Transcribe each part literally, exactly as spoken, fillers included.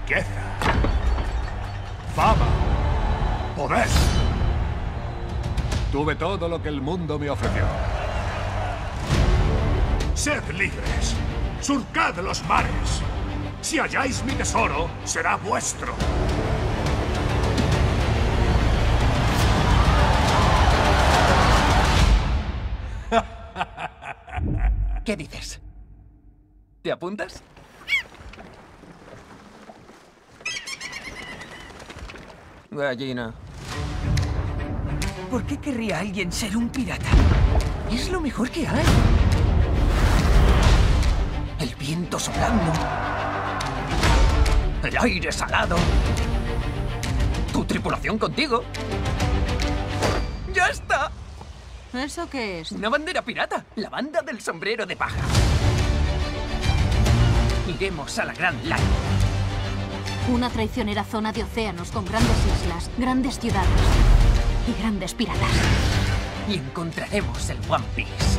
riqueza, fama, poder. Tuve todo lo que el mundo me ofreció. Sed libres. Surcad los mares. Si halláis mi tesoro, será vuestro. ¿Qué dices? ¿Te apuntas? Gallina. ¿Por qué querría alguien ser un pirata? Es lo mejor que hay. El viento soplando. El aire salado. Tu tripulación contigo. ¡Ya está! ¿Eso qué es? Una bandera pirata. La banda del sombrero de paja. Iremos a la Grand Line. Una traicionera zona de océanos con grandes islas, grandes ciudades y grandes piratas. Y encontraremos el One Piece.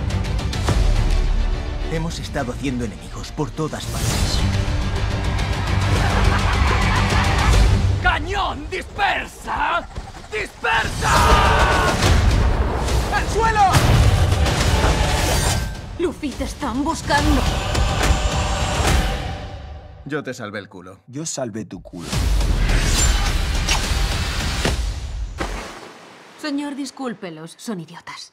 Hemos estado haciendo enemigos por todas partes. ¡Cañón! ¡Dispersa! ¡Dispersa! ¡Al suelo! Luffy, te están buscando. Yo te salvé el culo. Yo salvé tu culo. Señor, discúlpelos, son idiotas.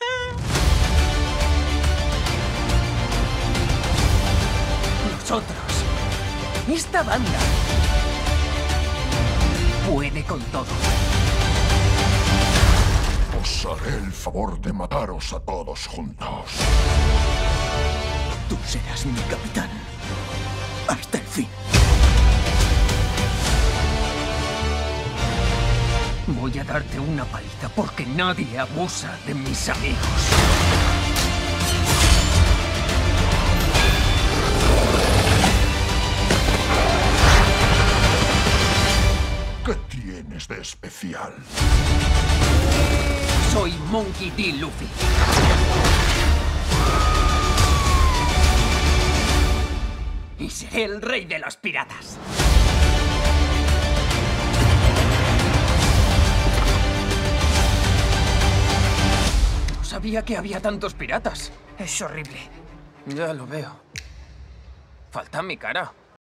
Nosotros, esta banda, puede con todo. Os haré el favor de mataros a todos juntos. Tú serás mi capitán. Hasta el fin. Voy a darte una paliza porque nadie abusa de mis amigos. ¿Qué tienes de especial? Soy Monkey D. Luffy. Y seré el rey de los piratas. No sabía que había tantos piratas. Es horrible. Ya lo veo. Falta mi cara.